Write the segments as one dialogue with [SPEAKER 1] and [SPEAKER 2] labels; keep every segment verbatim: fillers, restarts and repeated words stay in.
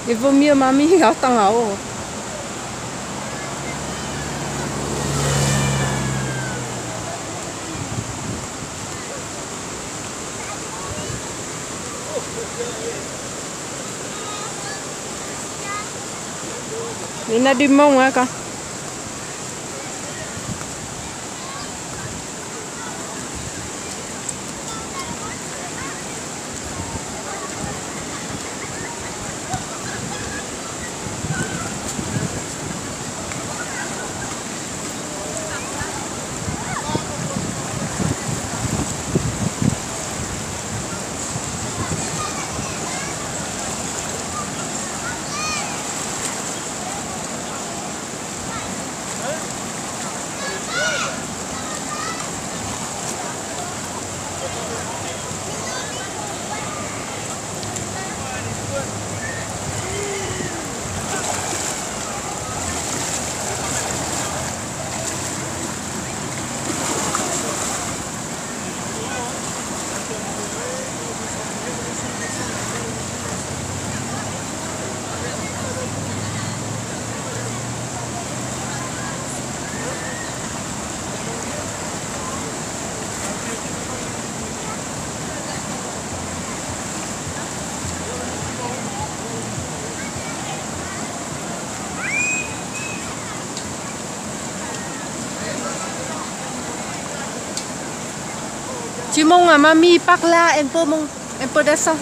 [SPEAKER 1] Il vaut mieux mamie attend là-haut. Il y a du monde, hein, quand. Tu montes à mamie par là, un peu, mon, un peu descend.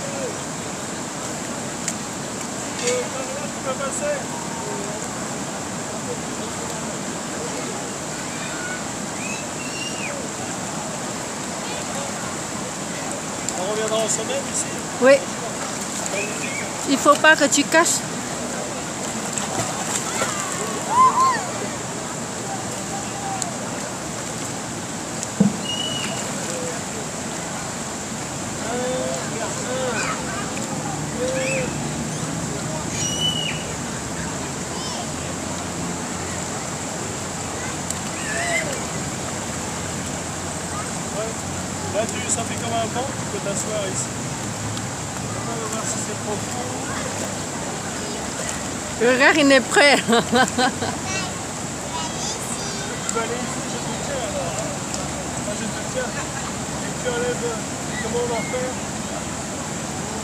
[SPEAKER 2] On reviendra en semaine ici?
[SPEAKER 1] Oui. Il faut pas que tu caches.
[SPEAKER 2] Là, tu, ça fait comme un banc, tu peux t'asseoir ici. On va voir si c'est profond.
[SPEAKER 1] Regarde, il est prêt.
[SPEAKER 2] Tu peux aller ici, je te tiens alors. Moi, je te tiens. Et tu enlèves. Comment on va faire?